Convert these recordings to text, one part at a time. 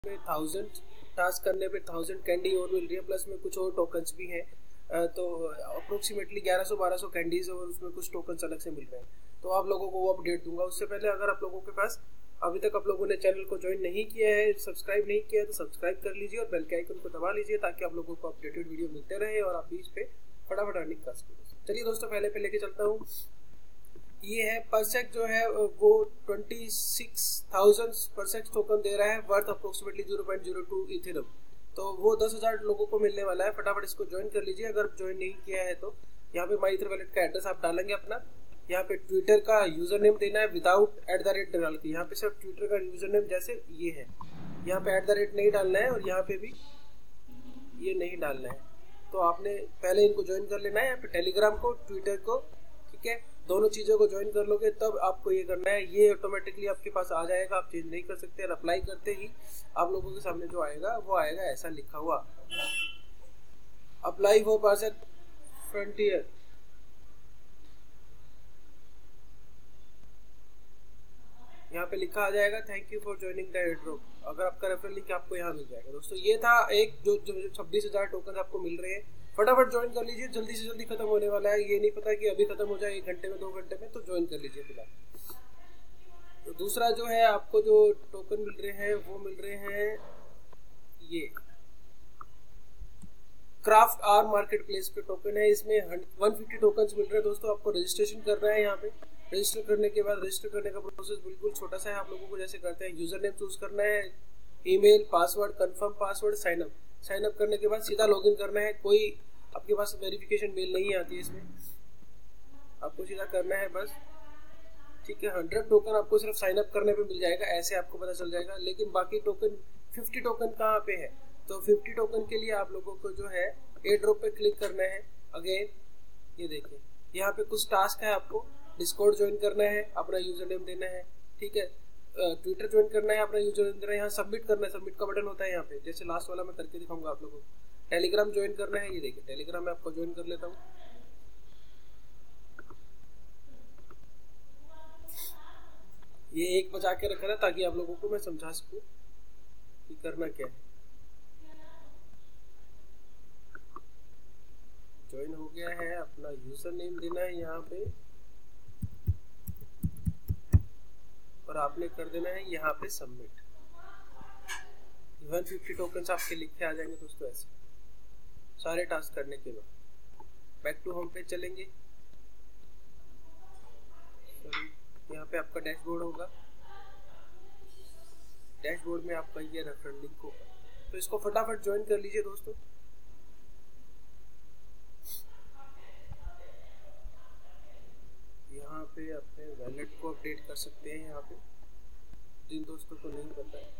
में 1000 टास्क करने पे 1000 कैंडी और मिल रही है, प्लस में कुछ और टोकन्स भी हैं। तो अप्रोक्सीमेटली 1100-1200 कैंडीज और उसमें कुछ टोकन्स अलग से मिल रहे हैं। तो आप लोगों को वो अपडेट दूंगा। उससे पहले अगर आप लोगों के पास अभी तक आप लोगों ने चैनल को ज्वाइन नहीं किया है, सब्सक्राइब नहीं किया है, तो सब्सक्राइब कर लीजिए और बेल के आइकन को दबा लीजिए ताकि आप लोगों को अपडेटेड वीडियो मिलते रहे और आप भी इस पे फटाफट अर्निंग कर सकें। चलिए दोस्तों, पहले पे लेके चलता हूँ। ये है परसेक जो है वो 26,000 परसेक टोकन दे रहा है, वर्थ अप्रोक्सीमेटली 0.02 इथेरियम। तो वो 10,000 लोगों को मिलने वाला है। फटाफट इसको ज्वाइन कर लीजिए अगर ज्वाइन नहीं किया है तो। यहाँ पे माई इथर वैलेट का एड्रेस आप डालेंगे अपना। यहाँ पे ट्विटर का यूजर नेम देना है विदाउट @ डाल के। यहाँ पे सिर्फ ट्विटर का यूजर नेम जैसे ये है, यहाँ पे @ नहीं डालना है और यहाँ पे भी ये नहीं डालना है। तो आपने पहले इनको ज्वाइन कर लेना है। यहाँ पे टेलीग्राम को, ट्विटर को, ठीक है, दोनों चीजों को ज्वाइन कर लोगे तब आपको ये करना है। ये ऑटोमेटिकली आपके पास आ जाएगा, आप चेंज नहीं कर सकते। और अप्लाई करते ही आप लोगों के सामने जो आएगा वो आएगा ऐसा लिखा हुआ, अप्लाई फॉर परसेक फ्रंटियर। यहाँ पे लिखा आ जाएगा thank you for joining the airdrop. अगर आपका रेफरल लिंक आपको यहाँ मिल जाएगा। दोस्तों ये था एक जो 26,000 टोकन आपको मिल रहे हैं। फटाफट ज्वाइन कर लीजिए, जल्दी से जल्दी खत्म होने वाला है। ये नहीं पता कि अभी खत्म हो जाए 1 घंटे में, 2 घंटे में, तो ज्वाइन कर लीजिए फिलहाल। तो दूसरा जो है आपको जो टोकन मिल रहे हैं वो मिल रहे हैं ये क्राफ्ट आर मार्केट प्लेस पे टोकन है। इसमें 150 टोकन मिल रहे हैं। दोस्तों आपको रजिस्ट्रेशन करना है। यहाँ पे रजिस्टर करने के बाद, रजिस्टर करने का प्रोसेस बिल्कुल छोटा सा है। आप लोगों को जैसे करते हैं, यूजर नेम चूज करना है, email, password, confirm password, sign up करने के बाद सीधा लॉगिन करना है। कोई आपके पास वेरिफिकेशन मेल नहीं आती है इसमें, आपको सीधा करना है बस, ठीक है। 100 टोकन आपको सिर्फ साइन अप करने पे मिल जाएगा, ऐसे आपको पता चल जाएगा। लेकिन बाकी टोकन 50 टोकन कहाँ पे है, तो 50 टोकन के लिए आप लोगों को जो है एयर ड्रॉप पे क्लिक करना है। अगेन ये देखिए यहाँ पे कुछ टास्क है, आपको डिस्कॉर्ड ज्वाइन करना है, अपना यूजर नेम देना है, ठीक है। ट्विटर ज्वाइन करना है, अपना यूजर नेम देना है। यहाँ सबमिट करना है, सबमिट का बटन होता है यहाँ पे, जैसे लास्ट वाला मैं करके दिखाऊंगा आप लोगों को। टेलीग्राम ज्वाइन करना है, ये देखिए टेलीग्राम में आपको ज्वाइन कर लेता हूँ। ये 1 बजा के रखा था ताकि आप लोगों को मैं समझा सकूं कि करना क्या है। ज्वाइन हो गया है, अपना यूजर नेम देना है यहाँ पे और आपने कर देना है यहाँ पे सबमिट। 150 टोकन आपके लिखे आ जाएंगे दोस्तों ऐसे सारे टास्क करने के बाद। बैक टू होम पे चलेंगे। यहाँ पे आपका डैशबोर्ड होगा, डैशबोर्ड में आपका ये रेफरल लिंक होगा। तो इसको फटाफट ज्वाइन कर लीजिए दोस्तों। यहाँ पे अपने वैलेट को अपडेट कर सकते हैं। यहाँ पे जिन दोस्तों को नहीं पता है,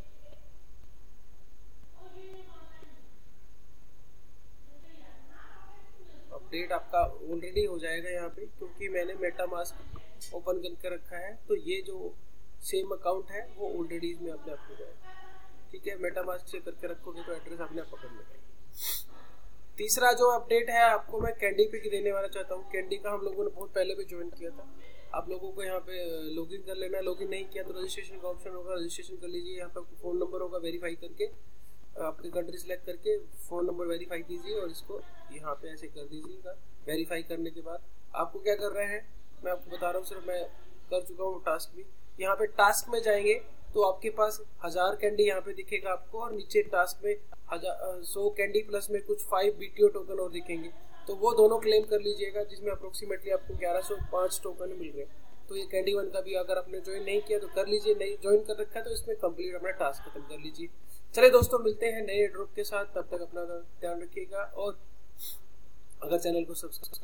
अपडेट आपका ऑलरेडी हो जाएगा यहाँ पे, क्योंकि मैंने मेटामास्क ओपन करके रखा है। तो ये जो सेम अकाउंट है वो ऑलरेडी इसमें अपने आप हो जाएगा, ठीक है। मेटामास्क से करके रखोगे तो एड्रेस अपने आप पकड़ लेगा। तीसरा जो अपडेट है आपको मैं कैंडी पे देने वाला चाहता हूँ। कैंडी का हम लोगों ने बहुत पहले भी ज्वाइन किया था। आप लोगों को यहाँ पे लॉगिन कर लेना है। लॉगिन नहीं किया तो रजिस्ट्रेशन का ऑप्शन होगा, रजिस्ट्रेशन कर लीजिए। यहाँ पे फ़ोन नंबर होगा, वेरीफाई करके आपकी कंट्री सेलेक्ट करके फ़ोन नंबर वेरीफाई कीजिए और इसको यहाँ पे ऐसे कर दीजिएगा। वेरीफाई करने के बाद आपको क्या कर रहे हैं मैं आपको बता रहा हूँ, सिर्फ मैं कर चुका हूँ टास्क भी। यहाँ पे टास्क में जाएंगे तो आपके पास 1000 कैंडी यहाँ पे दिखेगा आपको, और नीचे टास्क में 100 कैंडी प्लस में कुछ 5 BTO टोकन और दिखेंगे। तो वो दोनों क्लेम कर लीजिएगा, जिसमें अप्रोक्सीमेटली आपको 1105 टोकन मिल रहे हैं। तो ये कैंडी 1 का भी अगर आपने ज्वाइन नहीं किया तो कर लीजिए, नहीं ज्वाइन कर रखा है तो इसमें कंप्लीट अपना टास्क खत्म कर लीजिए। चलिए दोस्तों, मिलते हैं नए ड्रॉप के साथ, तब तक अपना ध्यान रखिएगा और अगर चैनल को सब्सक्राइब